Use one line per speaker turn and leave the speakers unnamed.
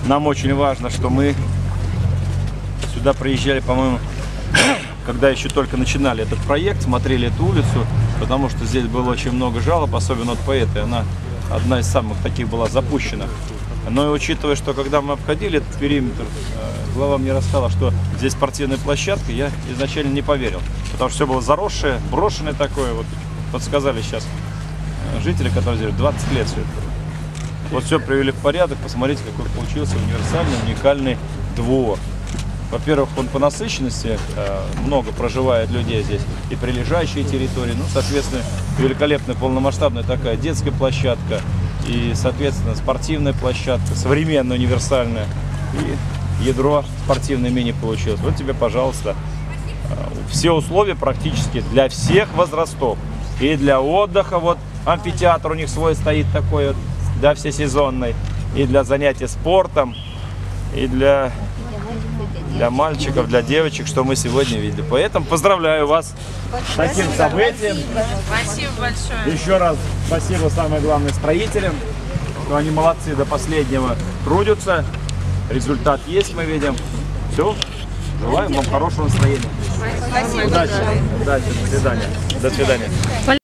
Нам очень важно, что мы сюда приезжали, по-моему, когда еще только начинали этот проект, смотрели эту улицу, потому что здесь было очень много жалоб, особенно от поэта, она одна из самых таких была запущенных. Но и учитывая, что когда мы обходили этот периметр, глава мне рассказала, что здесь спортивная площадка, я изначально не поверил, потому что все было заросшее, брошенное такое, вот сказали сейчас жители, которые здесь 20 лет все это. Вот все привели в порядок, посмотрите, какой получился универсальный, уникальный двор. Во-первых, он по насыщенности, много проживает людей здесь, и прилежащие территории, ну, соответственно, великолепная полномасштабная такая детская площадка, и, соответственно, спортивная площадка, современная, универсальная, и ядро спортивное мини получилось. Вот тебе, пожалуйста, все условия практически для всех возрастов, и для отдыха, вот амфитеатр у них свой стоит такой вот, да, всесезонный, и для занятий спортом, и для мальчиков, для девочек, что мы сегодня видели. Поэтому поздравляю вас с таким событием.
Спасибо большое.
Еще раз спасибо, самое главное, строителям, что они молодцы, до последнего трудятся. Результат есть, мы видим. Все. Желаем вам хорошего настроения.
Спасибо.
Удачи. Удачи. До свидания. До свидания.